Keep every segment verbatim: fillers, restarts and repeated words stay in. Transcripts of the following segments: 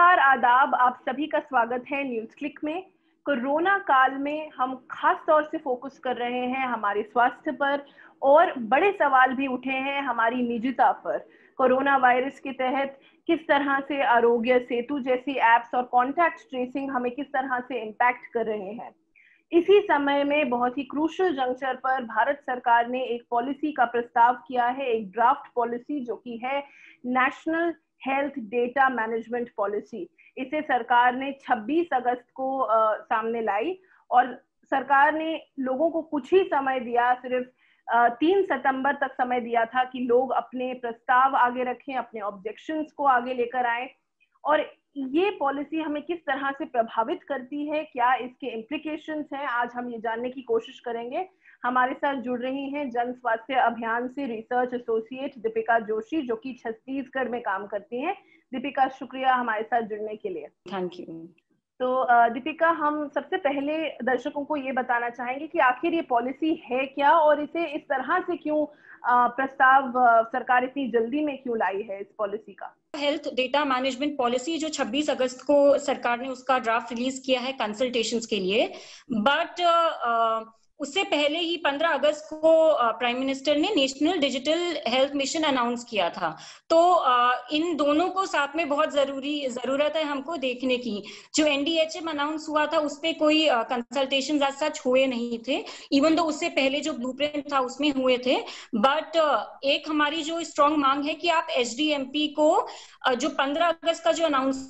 नमस्कार, आदाब, आप सभी का स्वागत है न्यूज क्लिक में। कोरोना काल में हम खास तौर से फोकस कर रहे हैं हमारे स्वास्थ्य पर और बड़े सवाल भी उठे हैं हमारी निजता पर। कोरोना वायरस के तहत किस तरह से आरोग्य सेतु जैसी एप्स और कॉन्टैक्ट ट्रेसिंग हमें किस तरह से इम्पैक्ट कर रहे हैं। इसी समय में बहुत ही क्रूशल जंक्चर पर भारत सरकार ने एक पॉलिसी का प्रस्ताव किया है, एक ड्राफ्ट पॉलिसी जो कि है national health data management policy. इसे सरकार ने छब्बीस अगस्त को आ, सामने लाई और सरकार ने लोगों को कुछ ही समय दिया, सिर्फ तीन सितंबर तक समय दिया था कि लोग अपने प्रस्ताव आगे रखें, अपने ऑब्जेक्शंस को आगे लेकर आए। और ये पॉलिसी हमें किस तरह से प्रभावित करती है, क्या इसके इम्प्लीकेशंस हैं, आज हम ये जानने की कोशिश करेंगे। हमारे साथ जुड़ रही हैं जन स्वास्थ्य अभियान से रिसर्च एसोसिएट दीपिका जोशी, जो कि छत्तीसगढ़ में काम करती हैं। दीपिका, शुक्रिया हमारे साथ जुड़ने के लिए। Thank you. तो दीपिका, हम सबसे पहले दर्शकों को ये बताना चाहेंगे कि आखिर ये पॉलिसी है क्या और इसे इस तरह से क्यों प्रस्ताव सरकार इतनी जल्दी में क्यों लाई है इस पॉलिसी का। हेल्थ डेटा मैनेजमेंट पॉलिसी जो छब्बीस अगस्त को सरकार ने उसका ड्राफ्ट रिलीज किया है कंसल्टेशंस के लिए, बट उससे पहले ही पंद्रह अगस्त को प्राइम मिनिस्टर ने national digital health mission announce किया था। तो इन दोनों को साथ में बहुत जरूरी जरूरत है हमको देखने की। जो एनडीएचएम अनाउंस हुआ था उस पे कोई कंसल्टेशंस एज सच हुए नहीं थे, इवन दो उससे पहले जो ब्लूप्रिंट था उसमें हुए थे। बट एक हमारी जो स्ट्रॉन्ग मांग है कि आप एचडीएमपी को जो पंद्रह अगस्त का जो अनाउंस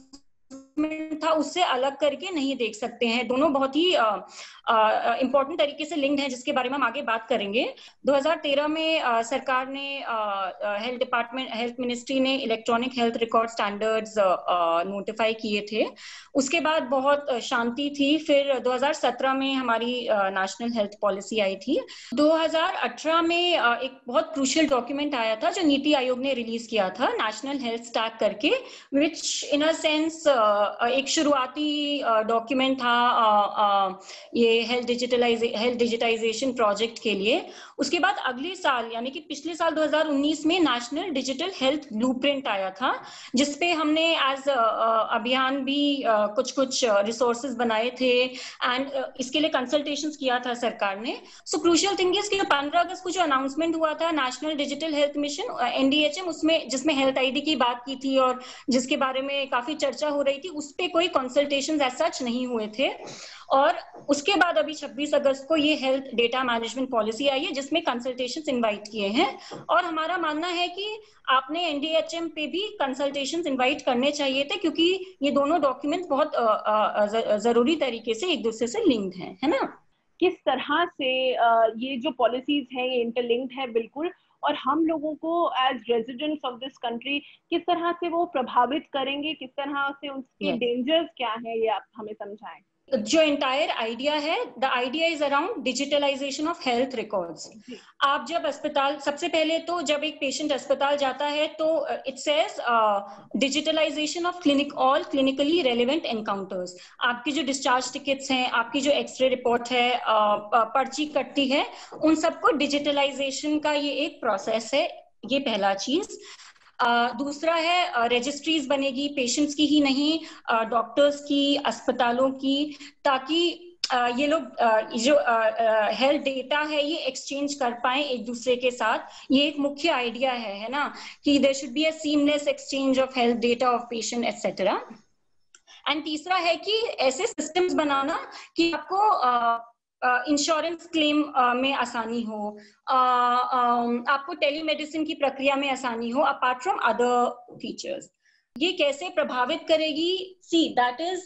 था उससे अलग करके नहीं देख सकते हैं। दोनों बहुत ही इंपॉर्टेंट तरीके से लिंक्ड हैं, जिसके बारे में हम आगे बात करेंगे। दो हज़ार तेरह में आ, सरकार ने हेल्थ डिपार्टमेंट हेल्थ मिनिस्ट्री ने electronic health record standards notify किए थे। उसके बाद बहुत शांति थी। फिर दो हज़ार सत्रह में हमारी नेशनल हेल्थ पॉलिसी आई थी। दो हज़ार अठारह में आ, एक बहुत क्रूशियल डॉक्यूमेंट आया था जो नीति आयोग ने रिलीज किया था, नेशनल हेल्थ स्टैक करके, विच इन अ सेंस एक शुरुआती डॉक्यूमेंट था आ, आ, ये health digitalise health digitisation project के लिए। उसके बाद अगले साल यानी कि पिछले साल दो हज़ार उन्नीस में नेशनल डिजिटल हेल्थ ब्लूप्रिंट आया था, जिसपे हमने एज अभियान भी कुछ कुछ रिसोर्सेज बनाए थे एंड इसके लिए कंसल्टेशंस किया था सरकार ने। सो क्रूशियल थिंग इज कि पंद्रह अगस्त को जो अनाउंसमेंट हुआ था national digital health mission NDHM, उसमें जिसमें हेल्थ आईडी की बात की थी और जिसके बारे में काफी चर्चा हो रही थी, उस पे कोई कंसल्टेशंस एज सच नहीं हुए थे। और उसके बाद अभी छब्बीस अगस्त को ये हेल्थ डेटा मैनेजमेंट पॉलिसी आई है जिसमें कंसल्टेशंस इनवाइट किए हैं। और हमारा मानना है कि आपने एनडीएचएम पे भी कंसल्टेशंस इनवाइट करने चाहिए थे, क्योंकि ये दोनों डॉक्यूमेंट्स बहुत आ, आ, जरूरी तरीके से एक दूसरे से लिंक्ड हैं, है ना। किस तरह से ये जो पॉलिसीज हैं ये इंटरलिंक्ड है बिल्कुल, और हम लोगों को as residents of this country किस तरह से वो प्रभावित करेंगे, किस तरह से उसके yes. डेंजर्स क्या है, ये आप हमें समझाएं। जो एंटायर आइडिया है, the idea is around digitalisation of health records. आप जब अस्पताल, सबसे पहले तो जब एक पेशेंट अस्पताल जाता है तो it says digitalisation of clinic all clinically relevant encounters. आपकी जो डिस्चार्ज टिकट्स हैं, आपकी जो एक्सरे रिपोर्ट है, uh, पर्ची कटती है, उन सबको डिजिटलाइजेशन का ये एक प्रोसेस है। ये पहला चीज। Uh, दूसरा है रजिस्ट्रीज uh, बनेगी, पेशेंट्स की ही नहीं, डॉक्टर्स uh, की, अस्पतालों की, ताकि uh, ये लोग uh, जो हेल्थ uh, डेटा uh, है ये एक्सचेंज कर पाए एक दूसरे के साथ। ये एक मुख्य आइडिया है है ना, कि there should be a seamless exchange of health data of patient etcetera. And तीसरा है कि ऐसे सिस्टम्स बनाना कि आपको uh, insurance uh, claim uh, में आसानी हो, uh, um, आपको टेलीमेडिसिन की प्रक्रिया में आसानी हो, अपार्ट फ्रॉम अदर फीचर्स। ये कैसे प्रभावित करेगी? सी दैट इज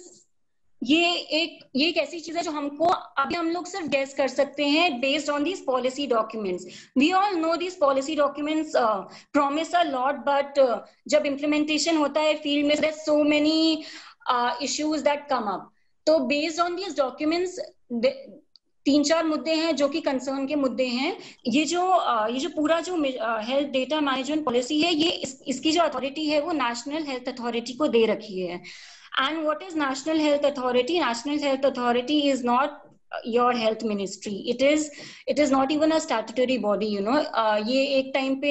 ये एक ये एक ऐसी चीज है जो हमको अभी हम लोग सिर्फ गेस कर सकते हैं based on these policy documents. We all know these policy documents promise a lot, but जब इम्प्लीमेंटेशन होता है फील्ड में, there so many issues that come up. तो बेस्ड ऑन दीज डॉक्यूमेंट्स तीन चार मुद्दे हैं जो कि कंसर्न के मुद्दे हैं। ये जो ये जो पूरा जो हेल्थ डेटा मैनेजमेंट पॉलिसी है, ये इस, इसकी जो अथॉरिटी है वो नेशनल हेल्थ अथॉरिटी को दे रखी है। And what is national health authority? National health authority is not your health ministry. It is it is not even a statutory body, you know. ये एक टाइम पे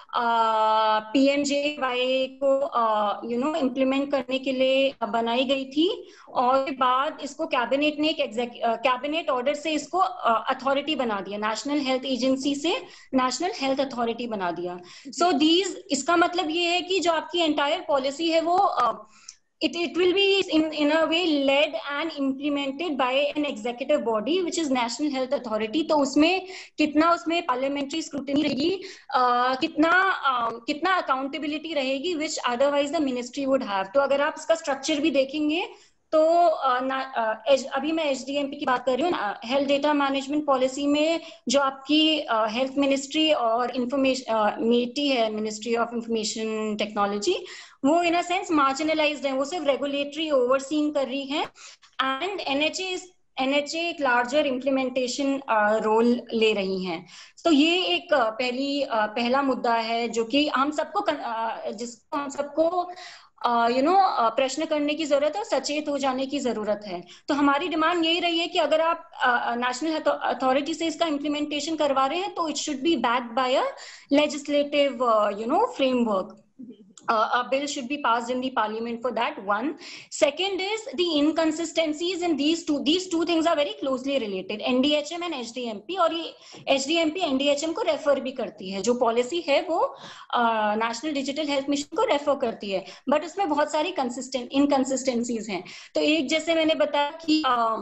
पीएमजेवाई को यू नो इम्प्लीमेंट करने के लिए बनाई गई थी, और बाद इसको कैबिनेट ने एक कैबिनेट ऑर्डर से इसको अथॉरिटी uh, बना दिया, नेशनल हेल्थ एजेंसी से नेशनल हेल्थ अथॉरिटी बना दिया. सो so, दीज इसका मतलब ये है कि जो आपकी एंटायर पॉलिसी है वो uh, It, it will be in, in a way led and implemented by an executive body which is National Health Authority. तो उसमें कितना उसमें parliamentary scrutiny रहेगी, uh, कितना uh, कितना accountability रहेगी which otherwise the ministry would have. तो अगर आप इसका structure भी देखेंगे तो uh, ना, uh, अभी मैं एच डी एम पी की बात कर रही हूँ, हेल्थ डेटा मैनेजमेंट पॉलिसी में जो आपकी हेल्थ uh, मिनिस्ट्री और इंफॉर्मेशन मीटी है, मिनिस्ट्री ऑफ इंफॉर्मेशन टेक्नोलॉजी, वो इन अ सेंस मार्जिनलाइज्ड है, वो सिर्फ रेगुलेटरी ओवरसीइंग कर रही है, एंड एनएचए एनएचए एक लार्जर इम्प्लीमेंटेशन रोल ले रही हैं. तो ये एक uh, पहली uh, पहला मुद्दा है जो कि हम सबको uh, जिसको हम सबको यू नो प्रश्न करने की जरूरत है, सचेत हो जाने की जरूरत है. तो हमारी डिमांड यही रही है कि अगर आप नेशनल अथॉरिटी से इसका इम्प्लीमेंटेशन करवा रहे हैं तो it should be backed by a legislative you know framework. Uh, a bill should be passed in the parliament for that. One. Second is the inconsistencies in these two. These two things are very closely related. N D H M and H D M P, और ये H D M P N D H M को refer भी करती है. जो policy है वो national digital health mission को रेफर करती है, बट उसमें बहुत सारी कंसिस्टेंट इनकंसिस्टेंसीज हैं. तो एक जैसे मैंने बताया कि uh,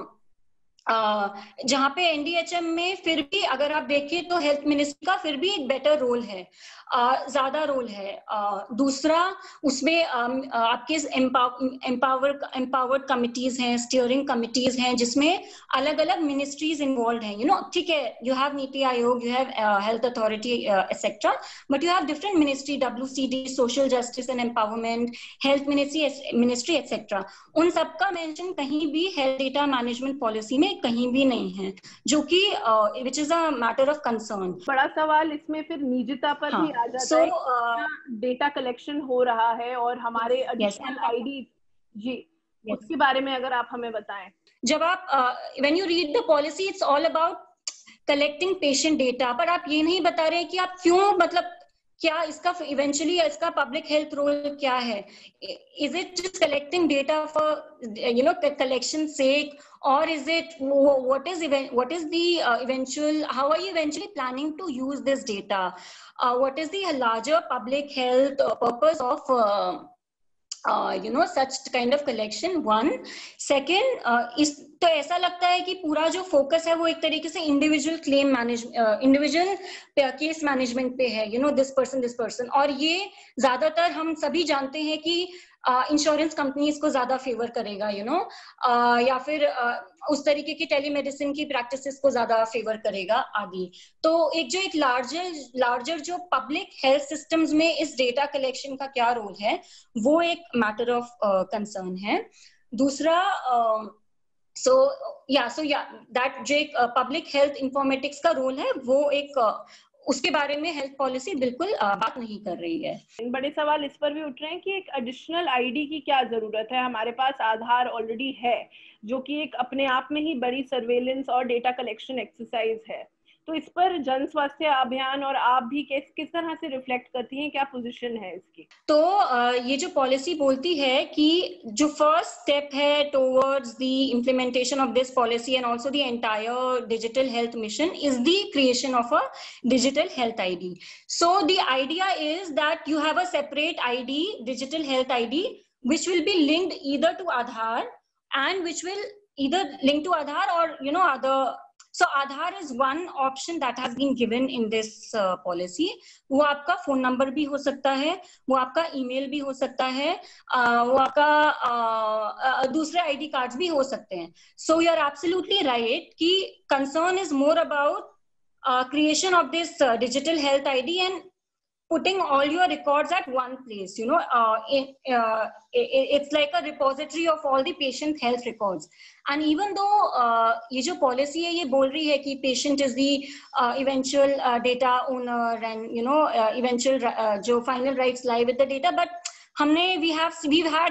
Uh, जहाँ पे एनडीएचएम में फिर भी अगर आप देखें तो हेल्थ मिनिस्ट्री का फिर भी एक बेटर रोल है, uh, ज्यादा रोल है. uh, दूसरा उसमें um, uh, आपके एम्पावर एम्पावर्ड कमिटीज हैं, स्टीयरिंग कमिटीज हैं, जिसमें अलग अलग मिनिस्ट्रीज इन्वॉल्व हैं. यू नो, ठीक है, you have NITI Aayog, you have health authority etcetera, but you have different ministry, WCD, social justice and empowerment, health ministry ministry etcetera. उन सबका मेंशन कहीं भी हेल्थ डेटा मैनेजमेंट पॉलिसी में कहीं भी नहीं है, जो कि which is a matter of concern. बड़ा सवाल इसमें फिर निजता पर हाँ, भी आ जाता so, है. डेटा कलेक्शन हो रहा है और हमारे एडिशनल आईडी जी yes. उसके बारे में अगर आप हमें बताएं. जब आप when you read the policy it's all about collecting patient data, पर आप ये नहीं बता रहे कि आप क्यों, मतलब क्या इसका इवेंचुअली इसका पब्लिक हेल्थ रोल क्या है. Is it just collecting data for you know collection sake, or is it what is event what is the uh, eventual how are you eventually planning to use this data? Uh, what is the larger public health uh, purpose of uh, uh, you know such kind of collection? One. Second, uh, इस तो ऐसा लगता है कि पूरा जो focus है वो एक तरीके से individual claim manage individual case management पे है, you know, this person this person और ये ज्यादातर हम सभी जानते हैं कि इंश्योरेंस uh, कंपनीज को ज्यादा फेवर करेगा, you you know know, uh, या फिर uh, उस तरीके की टेलीमेडिसिन की प्रैक्टिसेस को ज्यादा फेवर करेगा आदि. तो एक जो एक लार्जर लार्जर जो पब्लिक हेल्थ सिस्टम्स में इस डेटा कलेक्शन का क्या रोल है वो एक मैटर ऑफ कंसर्न है. दूसरा सो या सो या दैट जो एक पब्लिक हेल्थ इंफॉर्मेटिक्स का रोल है वो एक uh, उसके बारे में हेल्थ पॉलिसी बिल्कुल बात नहीं कर रही है. बड़े सवाल इस पर भी उठ रहे हैं कि एक एडिशनल आईडी की क्या जरूरत है. हमारे पास आधार ऑलरेडी है जो कि एक अपने आप में ही बड़ी सर्वेलेंस और डेटा कलेक्शन एक्सरसाइज है. तो इस पर जन स्वास्थ्य अभियान और आप भी किस किस तरह से रिफ्लेक्ट करती हैं, क्या पोजीशन है इसकी? तो ये जो पॉलिसी बोलती है कि जो फर्स्ट स्टेप है towards the implementation of this policy and also the entire digital health mission is the creation of a digital health ID. So the idea is that you have a separate ID, digital health ID, which will be linked either to Aadhaar and which will either link to Aadhaar or you know other. So Aadhaar is one option that has been given in this uh, policy. वो आपका phone number भी हो सकता है, वो आपका email भी हो सकता है, uh, वो आपका uh, uh, दूसरे आईडी कार्ड्स भी हो सकते हैं. So you are absolutely right कि concern is more about uh, creation of this uh, digital health I D and putting all your records at one place, you know, uh, it, uh, it, it's like a repository of all the patient health records. And even though uh, ये जो policy है ये बोल रही है कि patient is the uh, eventual uh, data owner and you know uh, eventual uh, जो final rights lie with the data, but हमने we have we've had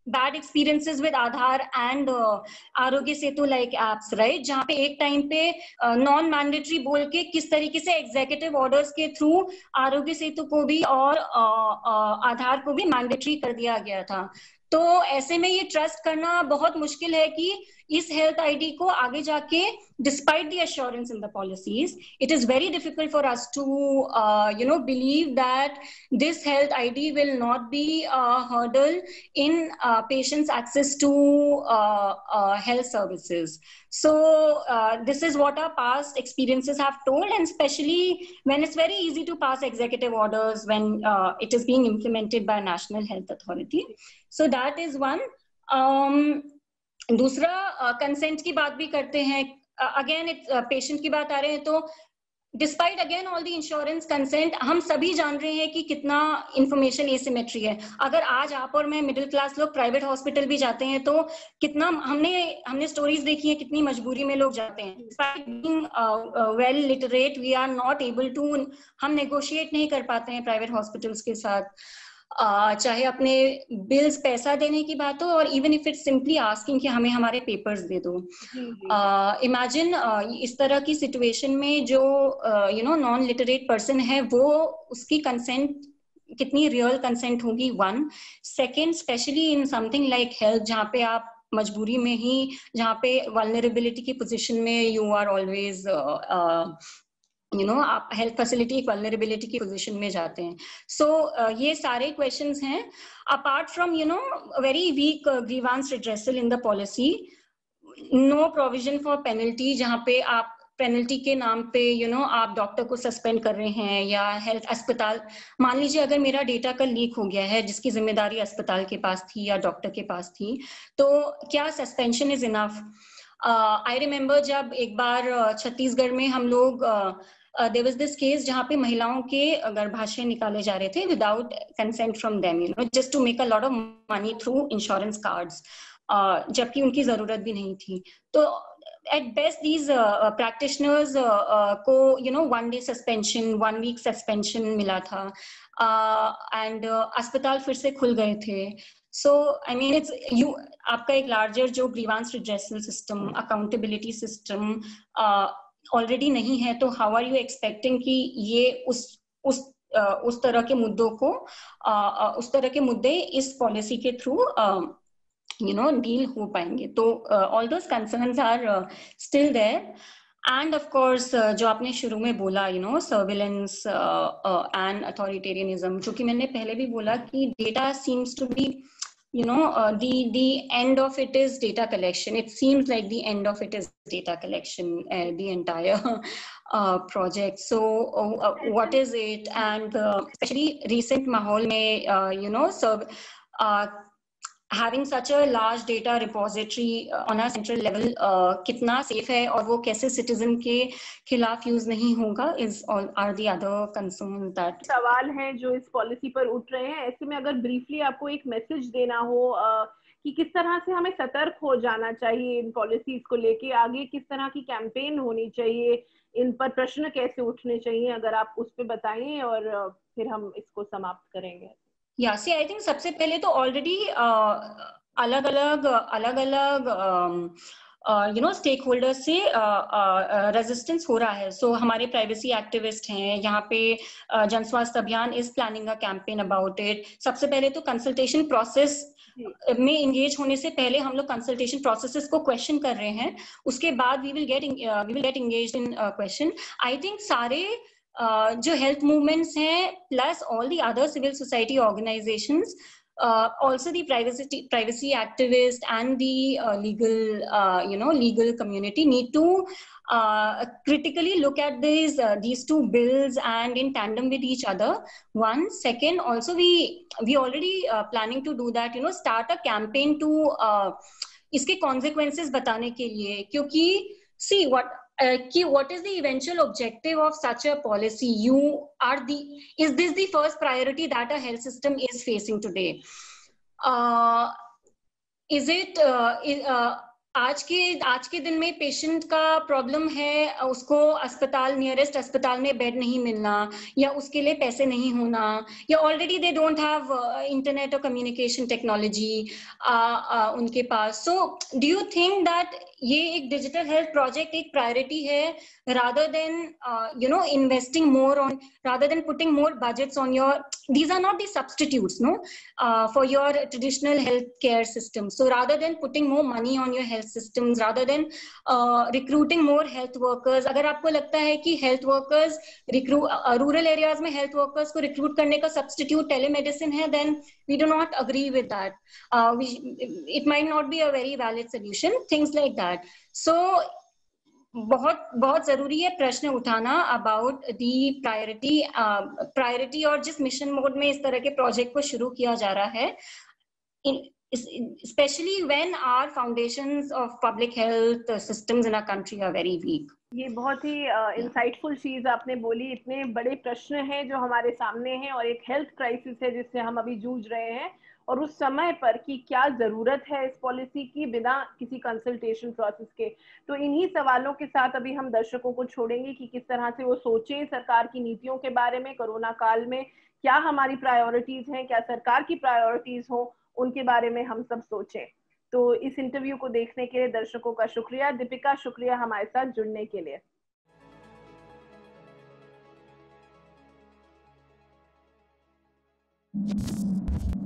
bad experiences with Aadhaar and uh, Aarogya Setu like apps, right? जहाँ पे एक time पे non mandatory बोल के किस तरीके से एग्जीक्यूटिव ऑर्डर्स के थ्रू आरोग्य सेतु को भी और आधार को भी मैंडेटरी कर दिया गया था। तो ऐसे में ये ट्रस्ट करना बहुत मुश्किल है कि इस हेल्थ आईडी को आगे जाके, despite the assurance in the policies, it is very difficult for us to uh, you know believe that this health I D will not be a hurdle in uh, patients' access to uh, uh, health services. So uh, this is what our past experiences have told, and especially when it's very easy to pass executive orders when uh, it is being implemented by a national health authority. So that is one. Um, दूसरा consent uh, की बात भी करते हैं। Again patient की बात आ रहे हैं तो despite again all the insurance consent, हम सभी जान रहे हैं कि कितना इंफॉर्मेशन एसिमेट्री है। अगर आज आप और मैं मिडिल क्लास लोग प्राइवेट हॉस्पिटल भी जाते हैं तो कितना हमने हमने स्टोरीज देखी है, कितनी मजबूरी में लोग जाते हैं। Despite being well literate we are not able to, हम नेगोशिएट नहीं कर पाते हैं प्राइवेट हॉस्पिटल्स के साथ, Uh, चाहे अपने बिल्स पैसा देने की बात हो और even if it's simply asking कि हमें हमारे पेपर्स दे दो। इमेजिन uh, uh, इस तरह की सिचुएशन में जो you know non literate person है वो उसकी कंसेंट कितनी रियल कंसेंट होगी, one. Second, specially in something like health जहाँ पे आप मजबूरी में ही, जहाँ पे वल्नरेबिलिटी की पोजिशन में you are always you know आप हेल्थ फैसिलिटी एक वल्नरेबिलिटी की पोजीशन में जाते हैं। सो so, uh, ये सारे क्वेश्चंस हैं। Apart from you know very weak grievance redressal in the policy, no provision for penalty, जहाँ पे आप पेनल्टी के नाम पे यू you नो know, आप डॉक्टर को सस्पेंड कर रहे हैं या हेल्थ अस्पताल, मान लीजिए अगर मेरा डेटा कल लीक हो गया है जिसकी जिम्मेदारी अस्पताल के पास थी या डॉक्टर के पास थी, तो क्या suspension is enough? I remember जब एक बार छत्तीसगढ़ में हम लोग देयर वाज दिस केस जहाँ पे महिलाओं के गर्भाशय निकाले जा रहे थे without consent from them, you know just to make a lot of money through insurance cards, जबकि उनकी जरूरत भी नहीं थी। तो at best these uh, practitioners uh, uh, को you know one day suspension, one week suspension मिला था, uh, and uh, अस्पताल फिर से खुल गए थे। So I mean it's you, आपका एक larger जो grievance redressal system, accountability system uh, already नहीं है, तो how are you expecting कि ये उस उस uh, उस तरह के मुद्दों को uh, uh, उस तरह के मुद्दे इस पॉलिसी के through uh, you know deal हो पाएंगे? तो uh, all those concerns are uh, still there. And of course uh, जो आपने शुरू में बोला you know surveillance uh, uh, and authoritarianism, जो कि मैंने पहले भी बोला कि data seems to be you know uh, the the end of it is data collection. It seems like the end of it is data collection, uh, the entire uh, project. So uh, uh, what is it? And uh, especially recent माहौल में uh, you know so uh, having such a large data repository uh, on a central level uh, कितना safe है और वो कैसे citizen के खिलाफ use नहीं होगा is all are the other concerns that सवाल हैं जो इस पॉलिसी पर उठ रहे हैं। ऐसे में अगर ब्रीफली आपको एक मैसेज देना हो uh, कि किस तरह से हमें सतर्क हो जाना चाहिए इन पॉलिसीज को लेके, आगे किस तरह की कैंपेन होनी चाहिए, इन पर प्रश्न कैसे उठने चाहिए, अगर आप उस पर बताएं और uh, फिर हम इसको समाप्त करेंगे। या सी आई थिंक सबसे पहले तो ऑलरेडी अलग अलग अलग अलग यू नो स्टेक होल्डर्स से रेजिस्टेंस uh, uh, हो रहा है। सो so, हमारे प्राइवेसी एक्टिविस्ट हैं यहाँ पे, uh, Jan Swasthya Abhiyan is planning a campaign about it. सबसे पहले तो कंसल्टेशन प्रोसेस में इंगेज होने से पहले हम लोग कंसल्टेशन प्रोसेसेस को क्वेश्चन कर रहे हैं, उसके बाद we will get we will get engaged in question. I think सारे Uh, जो हेल्थ मूवमेंट्स हैं plus all the other civil society organisations, also the privacy privacy activists and the uh, legal uh, you know legal community need to uh, critically look at these uh, these two bills and in tandem with each other. One second, also we we already uh, planning to do that, you know start a campaign to uh, इसके consequences बताने के लिए, क्योंकि see what Uh, ki, what is the eventual objective of such a policy? You are the is this the first priority that a health system is facing today? Uh, is it uh, is, uh, आज के आज के दिन में patient का problem है, उसको अस्पताल, नियरेस्ट अस्पताल में बेड नहीं मिलना, या उसके लिए पैसे नहीं होना, या already they don't have internet और कम्युनिकेशन टेक्नोलॉजी उनके पास। So do you think that ये एक डिजिटल हेल्थ प्रोजेक्ट एक प्रायोरिटी है, rather than uh, you know investing more on, rather than putting more budgets on your, these are not the substitutes, no, uh, for your traditional healthcare system. So rather than putting more money on your health systems, rather than uh, recruiting more health workers, अगर आपको लगता है कि health workers recruit uh, rural areas में health workers को recruit करने का substitute telemedicine है, then we do not agree with that. Uh, we, it might not be a very valid solution, things like that. So बहुत बहुत जरूरी है प्रश्न उठाना अबाउट दी प्रायोरिटी प्रायोरिटी और जिस मिशन मोड में इस तरह के प्रोजेक्ट को शुरू किया जा रहा है, especially when our foundations of public health systems in our country are very weak. ये बहुत ही इंसाइटफुल uh, चीज आपने बोली। इतने बड़े प्रश्न हैं जो हमारे सामने हैं और एक हेल्थ क्राइसिस है जिससे हम अभी जूझ रहे हैं, और उस समय पर कि क्या जरूरत है इस पॉलिसी की बिना किसी कंसल्टेशन प्रोसेस के। तो इन्हीं सवालों के साथ अभी हम दर्शकों को छोड़ेंगे कि किस तरह से वो सोचें सरकार की नीतियों के बारे में। कोरोना काल में क्या हमारी प्रायोरिटीज हैं, क्या सरकार की प्रायोरिटीज हो, उनके बारे में हम सब सोचें। तो इस इंटरव्यू को देखने के लिए दर्शकों का शुक्रिया। दीपिका, शुक्रिया हमारे साथ जुड़ने के लिए।